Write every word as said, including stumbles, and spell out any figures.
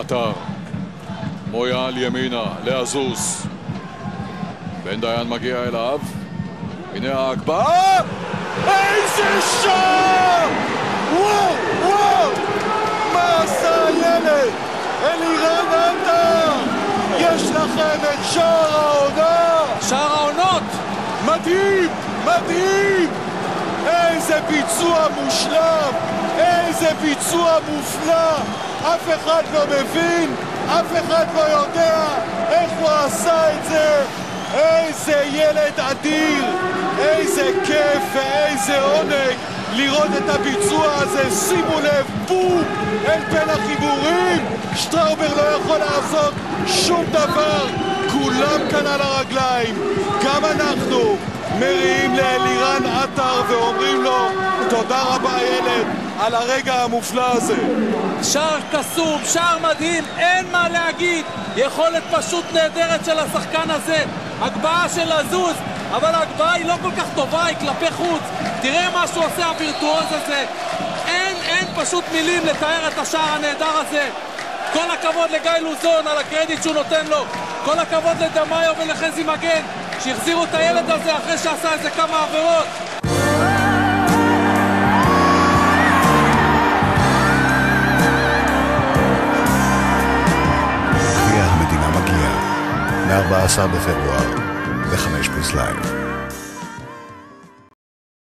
עטר. מויאל ימינה לעזוז. בן דיין מגיע אליו. הנה ההגבהה! איזה שער! וואו! וואו! מה עשה הילד? אלירן עטר! יש לכם את שער העונה! שער העונות! מדהים! מדהים! איזה ביצוע מושלם! איזה ביצוע מופלא! אף אחד לא מבין, אף אחד לא יודע איך הוא עשה את זה! איזה ילד אדיר! איזה כיף ואיזה עונג לראות את הביצוע הזה! שימו לב, בום! אל בין החיבורים! שטראובר לא יכול לעשות שום דבר! כולם כאן על הרגליים! גם אנחנו מריעים לאלירן עטר ואומרים לו תודה רבה ילד על הרגע המופלא הזה. שער קסום, שער מדהים, אין מה להגיד. יכולת פשוט נהדרת של השחקן הזה. הגבהה של לזוז, אבל ההגבהה היא לא כל כך טובה, היא כלפי חוץ. תראה מה שהוא עושה הווירטואוז הזה. אין, אין פשוט מילים לתאר את השער הנהדר הזה. כל הכבוד לגיא לוזון על הקרדיט שהוא נותן לו. כל הכבוד לדמיו ולחזי מגן שהחזירו את הילד הזה אחרי שעשה איזה כמה עבירות. גביע המדינה מגיע מ-ארבעה עשר בפברואר ב-חמש פלוס לייב.